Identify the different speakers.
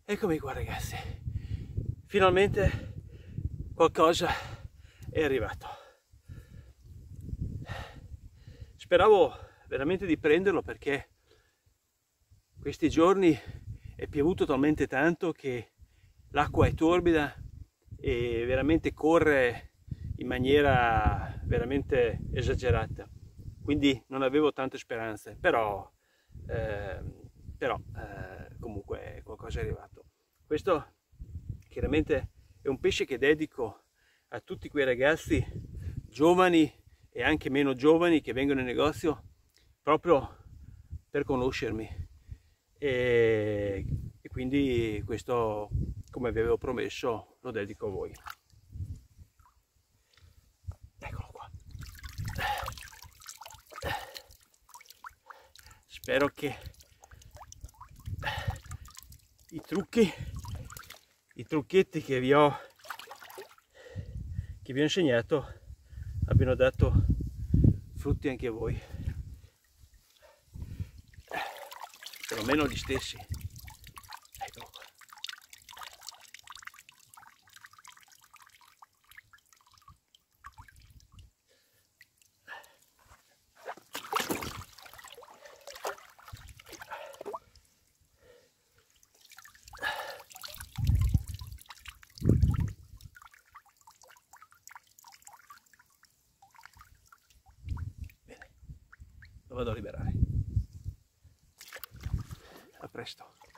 Speaker 1: Eccomi qua ragazzi, finalmente qualcosa è arrivato. Speravo veramente di prenderlo perché questi giorni è piovuto talmente tanto che l'acqua è torbida e veramente corre in maniera veramente esagerata, quindi non avevo tante speranze, però comunque qualcosa è arrivato. Questo chiaramente è un pesce che dedico a tutti quei ragazzi giovani e anche meno giovani che vengono in negozio proprio per conoscermi e quindi questo, come vi avevo promesso, lo dedico a voi. Eccolo qua. Spero che i trucchetti che vi ho insegnato abbiano dato frutti anche a voi, perlomeno gli stessi. Eccolo qua. Bene, lo vado a liberare. A presto.